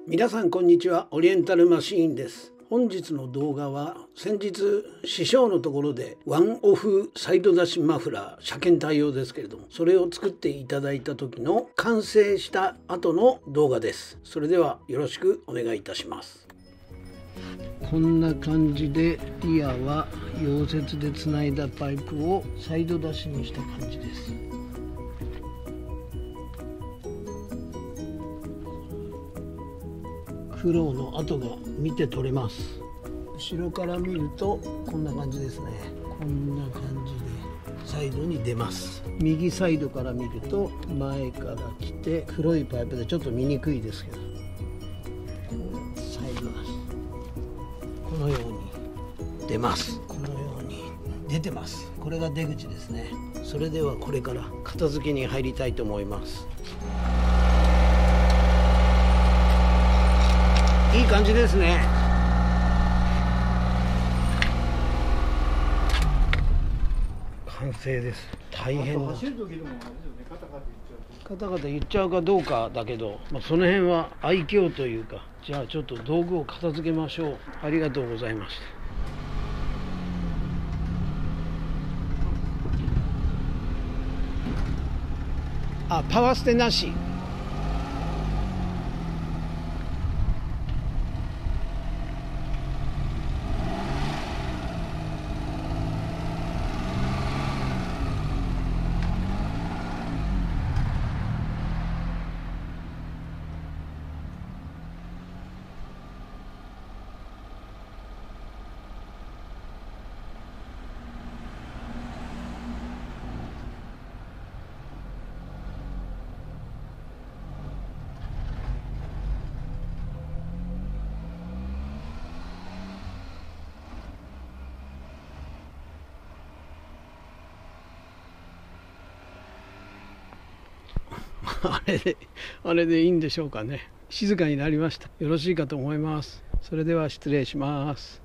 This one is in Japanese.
皆さんこんにちは。オリエンタルマシーンです。本日の動画は先日師匠のところでワンオフサイド出しマフラー車検対応ですけれども、それを作っていただいた時の完成した後の動画です。それではよろしくお願いいたします。こんな感じでリアは溶接でつないだパイプをサイド出しにした感じです。苦労の跡が見て取れます。後ろから見るとこんな感じですね。こんな感じでサイドに出ます。右サイドから見ると前から来て黒いパイプでちょっと見にくいですけど、サイドがこのように出ます。このように出てます。これが出口ですね。それではこれから片付けに入りたいと思います。いい感じですね。完成です。大変だ。カタカタ言っちゃうかどうかだけど、その辺は愛嬌というか。じゃあちょっと道具を片付けましょう。ありがとうございました。パワー捨てなし。あれでいいんでしょうかね。静かになりました。よろしいかと思います。それでは失礼します。